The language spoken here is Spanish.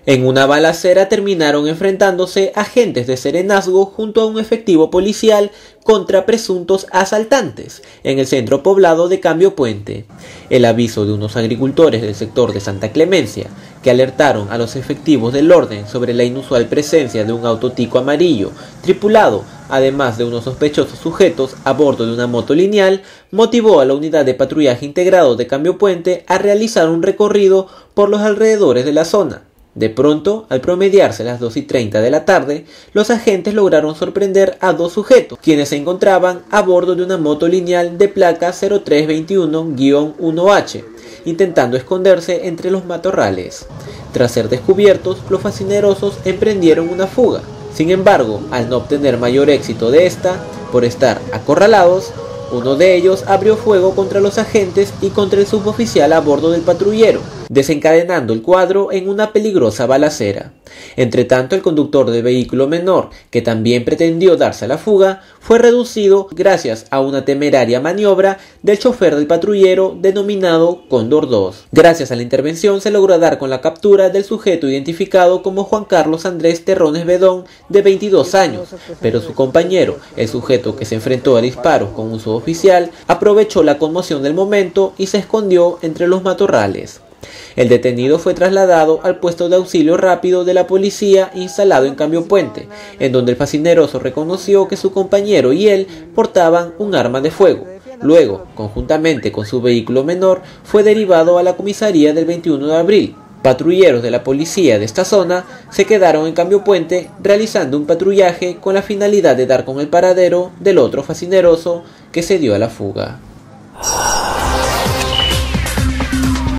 En una balacera terminaron enfrentándose agentes de serenazgo junto a un efectivo policial contra presuntos asaltantes en el centro poblado de Cambio Puente. El aviso de unos agricultores del sector de Santa Clemencia, que alertaron a los efectivos del orden sobre la inusual presencia de un auto tico amarillo, tripulado además de unos sospechosos sujetos a bordo de una moto lineal, motivó a la unidad de patrullaje integrado de Cambio Puente a realizar un recorrido por los alrededores de la zona. De pronto, al promediarse las 2:30 de la tarde, los agentes lograron sorprender a dos sujetos, quienes se encontraban a bordo de una moto lineal de placa 0321-1H, intentando esconderse entre los matorrales. Tras ser descubiertos, los fascinerosos emprendieron una fuga. Sin embargo, al no obtener mayor éxito de esta, por estar acorralados, uno de ellos abrió fuego contra los agentes y contra el suboficial a bordo del patrullero, desencadenando el cuadro en una peligrosa balacera. Entretanto, el conductor del vehículo menor, que también pretendió darse a la fuga, fue reducido gracias a una temeraria maniobra del chofer del patrullero denominado Cóndor 2. Gracias a la intervención se logró dar con la captura del sujeto identificado como Juan Carlos Andrés Terrones Bedón, de 22 años, pero su compañero, el sujeto que se enfrentó a disparos con un suboficial, aprovechó la conmoción del momento y se escondió entre los matorrales. El detenido fue trasladado al puesto de auxilio rápido de la policía instalado en Cambio Puente, en donde el fascineroso reconoció que su compañero y él portaban un arma de fuego. Luego, conjuntamente con su vehículo menor, fue derivado a la comisaría del 21 de abril. Patrulleros de la policía de esta zona se quedaron en Cambio Puente realizando un patrullaje con la finalidad de dar con el paradero del otro fascineroso que se dio a la fuga.